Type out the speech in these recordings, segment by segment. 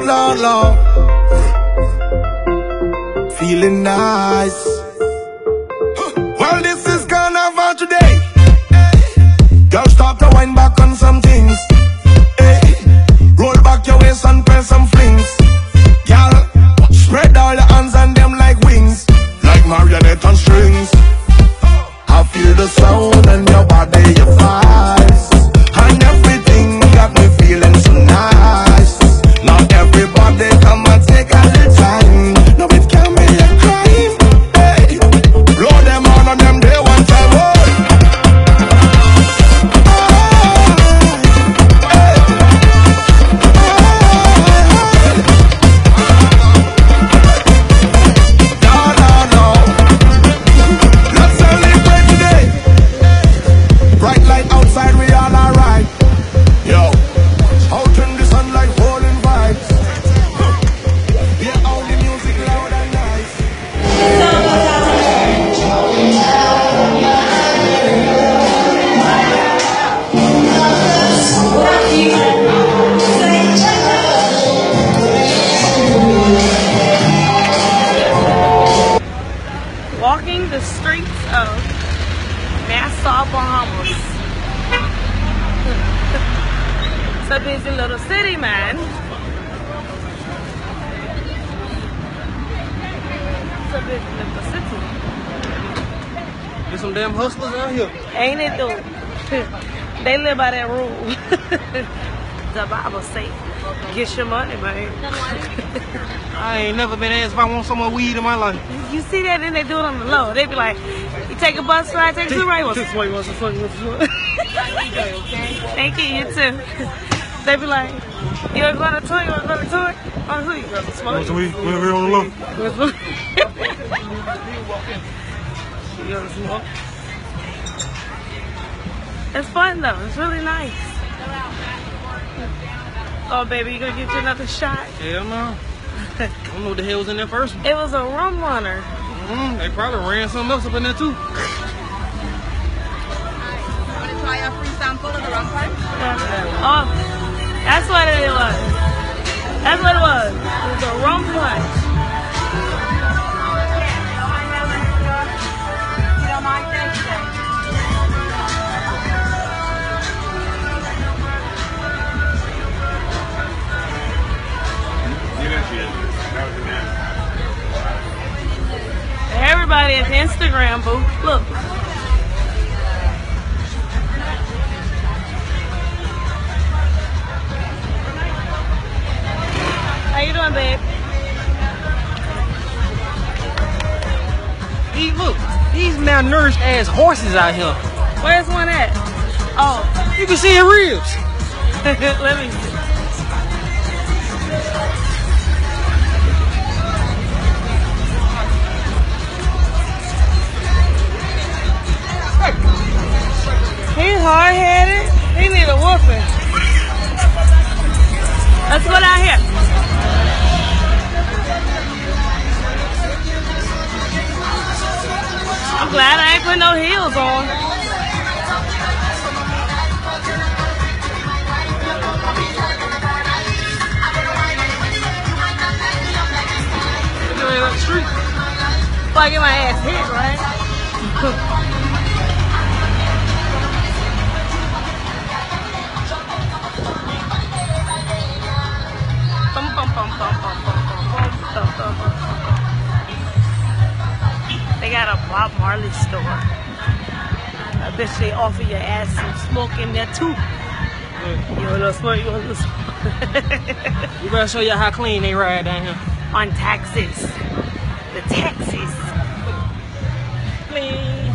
Lord, Lord. Feeling nice. Well, this is Carnival today. Girl, start to wind back on some things. Hey, roll back your waist and press some flings. Girl, spread all your hands and them like wings, like marionette on strings. I feel the sound and your body, your vibes, and everything got me feeling so nice. Now everybody come and take a little time. No, it can be a crime. Hey, blow them on and them day one time. Walking the streets of Nassau, Bahamas. It's a busy little city, man. It's a busy little city. There's some damn hustlers out here. Ain't it though? They live by that rule. The Bible say, get your money, man. I ain't never been asked if I want some more weed in my life. You see that, then they do it on the low. They be like, you take a bus ride, take two right. Thank you, you too. They be like, you want to go on a tour? You want to go on a tour? Oh, who you got to smoke? So we on the low. You want to smoke? It's fun though. It's really nice. Oh, baby, you gonna get you another shot? Hell no. I don't know what the hell was in there first. It was a rum runner. They probably ran something else up in there too. Want to try a free sample of the rum punch? Oh, that's what it was. That's what it was. It was a rum punch. You don't mind tasting? Everybody at the Instagram booth. Look. How you doing, babe? Look, these malnourished ass horses out here. Where's one at? Oh, You can see his ribs. let me see. He's hard-headed. He need a whooping. Let's go down here. I'm glad I ain't put no heels on. Look at that street. Before I get my ass hit, right? They got a Bob Marley store. I bet they offer your ass some smoke in there too. You want to smoke? You want to smoke? We better show you how clean they ride down here. On taxis. The taxis. Bling.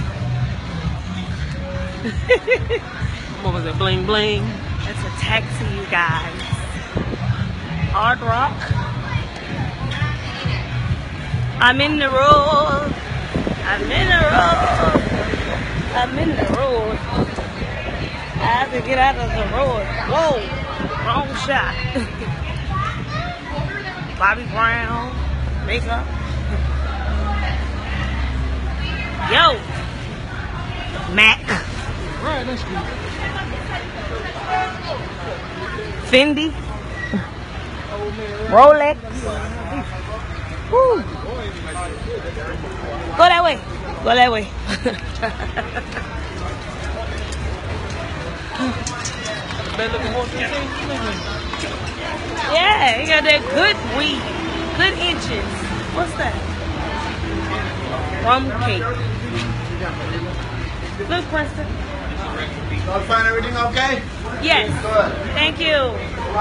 What was it? Bling bling. It's a taxi, you guys. Hard rock. I'm in the road. I'm in the road. I'm in the road. I have to get out of the road. Whoa, wrong shot. Bobby Brown, makeup. Yo, Mac. Right, that's good. Fendi. Rolex. Woo. Go that way. Go that way. Yeah, you got that good weed. Good inches. What's that? Rum cake. Look, Preston. Y'all find everything okay? Yes. Thank you.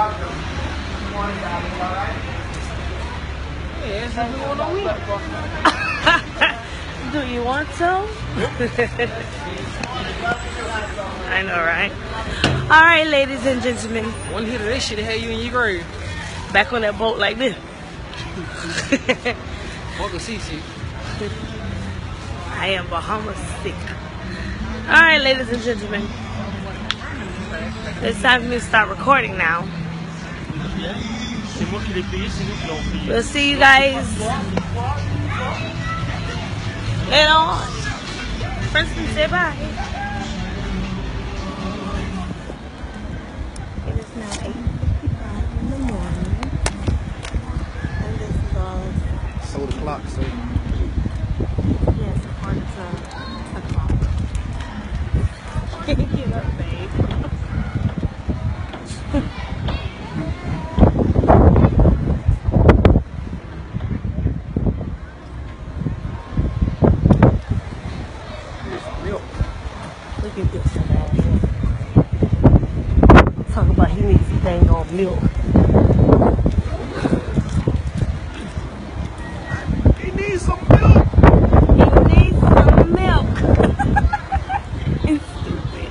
Do you want some? I know, right? All right, ladies and gentlemen. One hit of this shit had you in your grave. Back on that boat like this. Welcome, CC. I am Bahamas sick. All right, ladies and gentlemen. It's time for me to start recording now. We'll see you guys later on. Princeton, say bye. It is now 8:55 in the morning. And this is all. So the clock, so. Yes, according to the clock. Get up, babe. Look at this. Talk about he needs some dang on milk. He needs some milk. He needs some milk. He's stupid.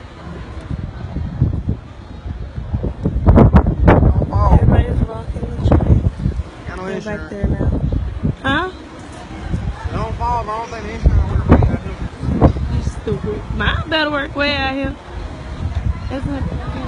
Everybody's walking the train. Got no They're back insurance. there now. Huh? Don't fall, but I don't think the insurance works right now. You stupid. Mine better work way out here. Isn't it?